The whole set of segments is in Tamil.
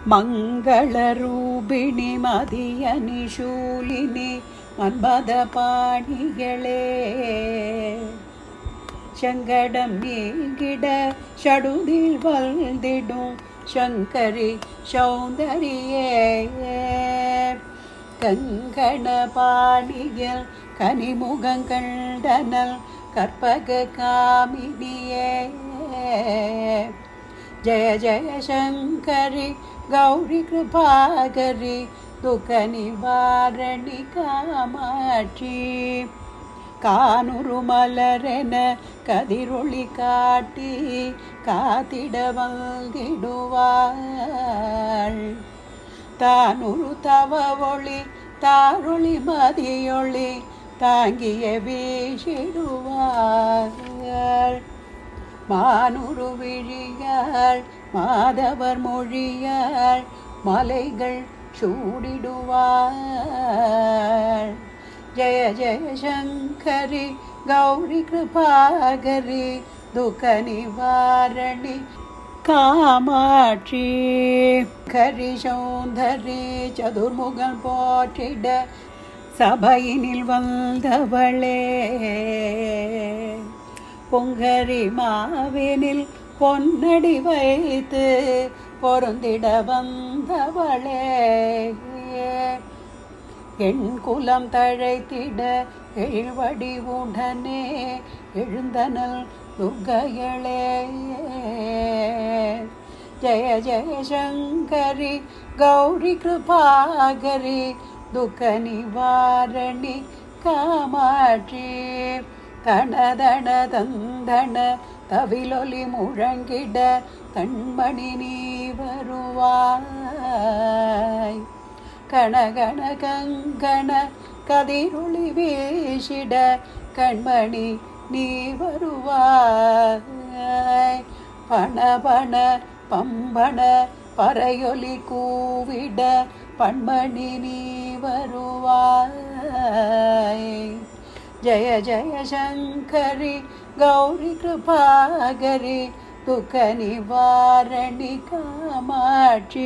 மங்களரூபிணி மதியனி சூலினி மன்மத பாணிகளே சங்கடம் நீங்கிட ஷடுதில் வந்திடும் சங்கரி சௌந்தரியே கங்கண பாணிகள் கனிமுகங்கண்டனல் கற்பக காமினியே ஜய ஜய சங்கரி கௌரி கிருபாகரி துக்க நிவாரணி காமாட்சி கானுரு மலரென கதிரொளி காட்டி காத்திட வந்திடுவாள் தானுரு தவ ஒளி தாரொளி மதியொளி தாங்கிய வீசிடுவாள் மானுரு விழியாள் மாதவர் மொழியாள் மலைகள் சூடிடுவாள் ஜய ஜய சங்கரி கௌரி கிருபாகரி துக்க நிவாரணி காமாட்சி கரி சௌந்தரி சதுர்முகன் போற்றிட சபையினில் வந்தவளே பொங்கரி மாவினில் பொன்னடி வைத்து பொருந்திட வந்தவளே என் குலம் தழைத்திட எழுவடி உடனே எழுந்தனல் துர்க்கையளே ஜய ஜய சங்கரி கௌரி கிருபாகரி துக்க நிவாரணி காமாட்சி தனதன தந்தன தவிலொலி முழங்கிட கண்மணி நீ வருவாய் கணகண கங்கண கதிரொளி வீசிட கண்மணி நீ வருவாய் பண பண பம்பண பறையொலி கூவிட பண்மணி நீ வருவாய் ஜய ஜய சங்கரி கௌரி கிருபாகரி துக்க நிவாரணி காமாட்சி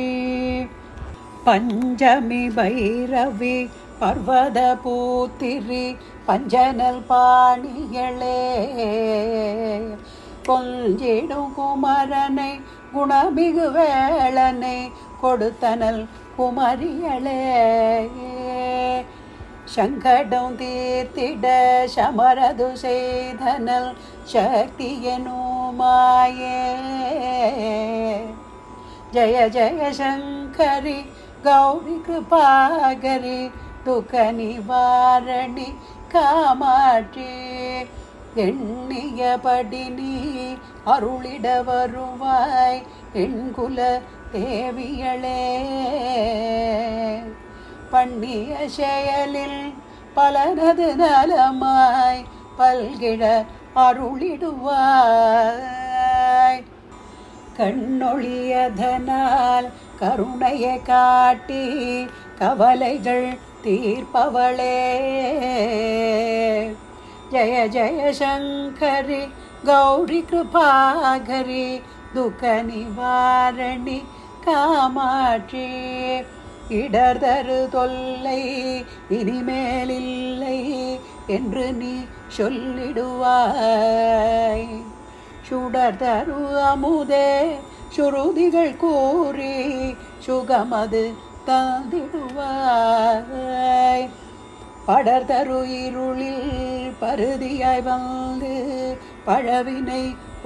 பஞ்சமி பைரவி பர்வத பூத்திரி பஞ்சனல் பாணிகளே கொஞ்சிடும் குமரனை குணமிகு வேளனை கொடுத்தனல் குமரியளே சங்கடம் தீர்த்திட சமரது செய்தனல் சக்தியனுமாயே ஜய ஜய சங்கரி கௌரி கிருபாகரி துக்க நிவாரணி காமாட்சி எண்ணியபடி நீ அருளிட வருவாய் எண்குல தேவியளே பண்ணிய செயலில் பலனது நலமாய் பல்கிட அருளிடுவாய் கண்ணொழியதனால் கருணையை காட்டி கவலைகள் தீர்ப்பவளே ஜய ஜய சங்கரி கௌரி கிருபாகரி துக்க நிவாரணி காமாட்சி இடர்தரு தொல்லை இனிமேலில்லை என்று நீ சொல்லிடுவாய் சுடர்தரு அமுதே சுருதிகள் கூறி சுகமது தந்திடுவாய் படர்தரு இருளில் பருதியாய் வந்து பழவினை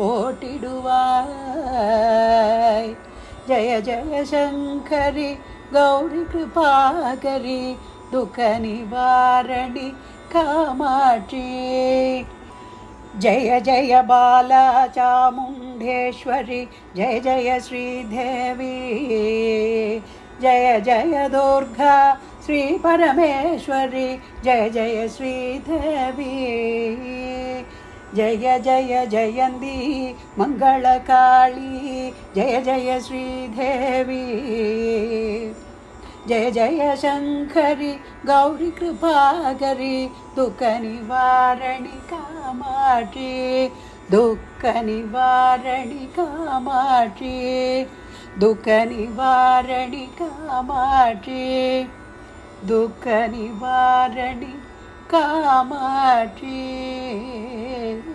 போட்டிடுவாய் ஜய ஜய சங்கரி கௌரி கிருபாகரி துக்க நிவாரணி காமாட்சி जय जय बाला चामुंडेश्वरी जय जय श्रीदेवी जय जय दुर्गा श्री परमेश्वरी जय जय श्रीदेवी जय जय जयंती मंगलकाली जय जय श्रीदेवी जय जय शंकरी गौरी कृपाकरी दुख निवारणी कामाक्षी दुख निवारणी कामाक्षी துக்க நிவாரணி காமாட்சி, துக்க நிவாரணி காமாட்சி.